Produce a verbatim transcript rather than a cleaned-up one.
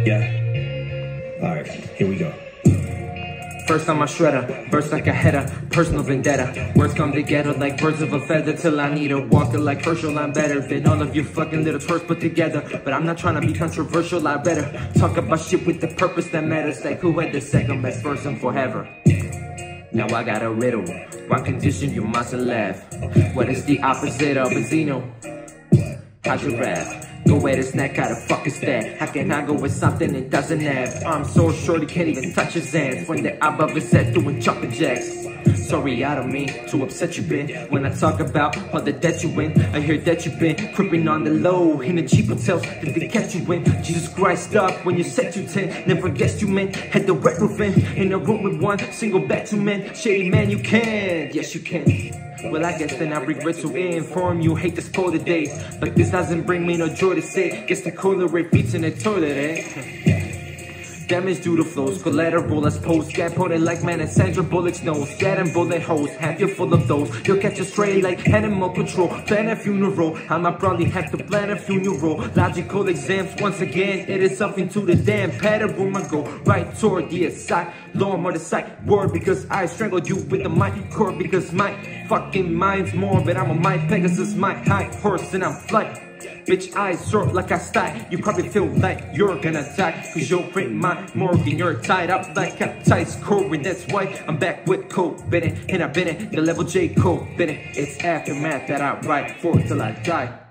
Yeah. Alright, here we go. First I'm a shredder, burst like a header, personal vendetta. Words come together like birds of a feather till I need a walker like Herschel. I'm better than all of your fucking little twerks put together. But I'm not trying to be controversial, I better talk about shit with the purpose that matters. Like who had the second best person forever. Now I got a riddle, what condition you must laugh? What is the opposite of a Zeno? How'd you rap? Go at a snack, how the fuck is that? How can I go with something it doesn't have? I'm so short he can't even touch his hands when they're above his head doing jumping jacks. Sorry, I don't mean to upset you, Ben. When I talk about all the debt you in, I hear that you've been creeping on the low in the cheap hotels that they catch you in. Jesus Christ, up when you said you ten. Never guessed you meant had the red roof in. In a room with one single bed, two men. Shady man, you can. Yes, you can. Well, I guess then I regret to inform you. Hate to spoil the days, but this doesn't bring me no joy to say. Guess the cola rate beats in the toilet, eh? Damage due to flows, collateral as post. Get put it like man and Sandra Bullock's nose. Get and bullet holes, have you full of those. You'll catch a stray like animal control. Plan a funeral, I might probably have to plan a funeral. Logical exams, once again, it is something to the damn pattern. I go right toward the side, lower more the side word. Because I strangled you with the mic cord. Because my fucking mind's morbid. I'm a Mike Pegasus, my high horse, and I'm flight. Bitch, eyes short like I style. You probably feel like you're gonna die, cause you're in my morgan. You're tied up like a tight cord, and that's why I'm back with Cold Bennett. And I've been it, the level J Cole Bennett. It's aftermath that I write for till I die.